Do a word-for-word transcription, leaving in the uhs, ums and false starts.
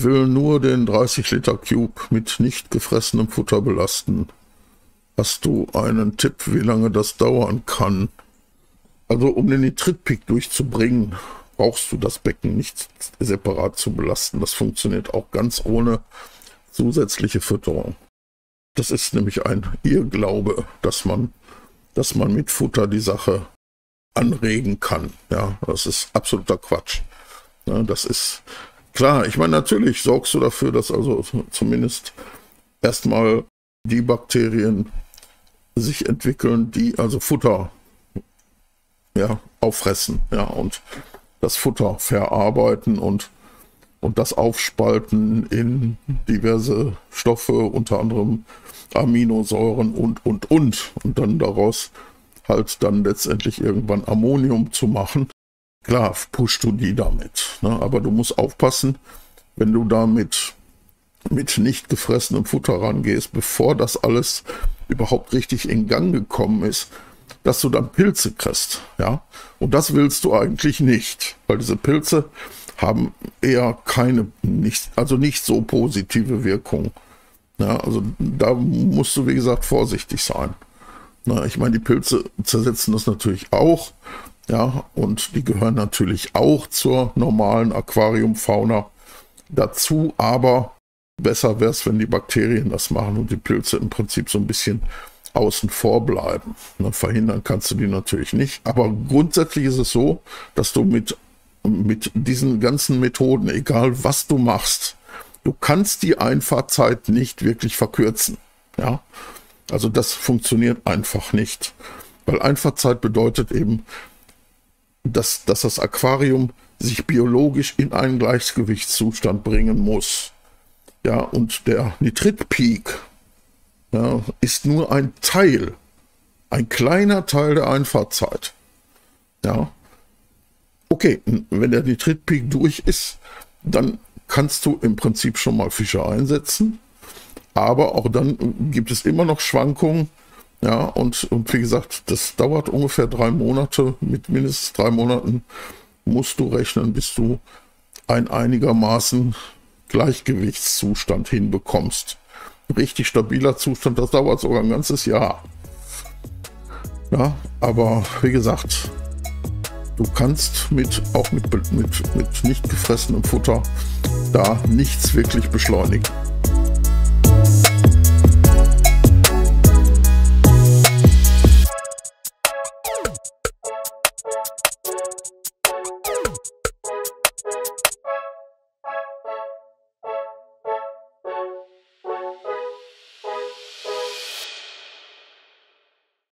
will nur den dreißig Liter Cube mit nicht gefressenem Futter belasten. Hast du einen Tipp, wie lange das dauern kann? Also um den Nitritpeak durchzubringen, brauchst du das Becken nicht separat zu belasten. Das funktioniert auch ganz ohne zusätzliche Fütterung. Das ist nämlich ein Irrglaube, dass man, dass man mit Futter die Sache anregen kann. Ja, das ist absoluter Quatsch. Ja, das ist klar. Ich meine, natürlich sorgst du dafür, dass also zumindest erstmal die Bakterien sich entwickeln, die also Futter ja, auffressen, ja, und das Futter verarbeiten und, und das aufspalten in diverse Stoffe, unter anderem Aminosäuren und, und, und. Und dann daraus halt dann letztendlich irgendwann Ammonium zu machen. Klar, pushst du die damit, ne? Aber du musst aufpassen, wenn du damit mit nicht gefressenem Futter rangehst, bevor das alles überhaupt richtig in Gang gekommen ist, dass du dann Pilze kriegst, ja. Und das willst du eigentlich nicht, weil diese Pilze haben eher keine, nicht, also nicht so positive Wirkung. Ja, also da musst du, wie gesagt, vorsichtig sein. Na, ich meine, die Pilze zersetzen das natürlich auch, ja, und die gehören natürlich auch zur normalen Aquariumfauna dazu, aber besser wäre es, wenn die Bakterien das machen und die Pilze im Prinzip so ein bisschen außen vor bleiben. Ne, verhindern kannst du die natürlich nicht, aber grundsätzlich ist es so, dass du mit, mit diesen ganzen Methoden, egal was du machst, du kannst die Einfahrzeit nicht wirklich verkürzen. Ja? Also das funktioniert einfach nicht, weil Einfahrzeit bedeutet eben, dass, dass das Aquarium sich biologisch in einen Gleichgewichtszustand bringen muss. Ja, und der Nitritpeak, ja, ist nur ein Teil, ein kleiner Teil der Einfahrzeit. Ja, okay, wenn der Nitritpeak durch ist, dann kannst du im Prinzip schon mal Fische einsetzen, aber auch dann gibt es immer noch Schwankungen. Ja, und, und wie gesagt, das dauert ungefähr drei Monate, mit mindestens drei Monaten musst du rechnen, bis du ein einigermaßen Gleichgewichtszustand hinbekommst. Richtig stabiler Zustand, das dauert sogar ein ganzes Jahr. Ja, aber wie gesagt, du kannst mit, auch mit, mit, mit nicht gefressenem Futter da nichts wirklich beschleunigen.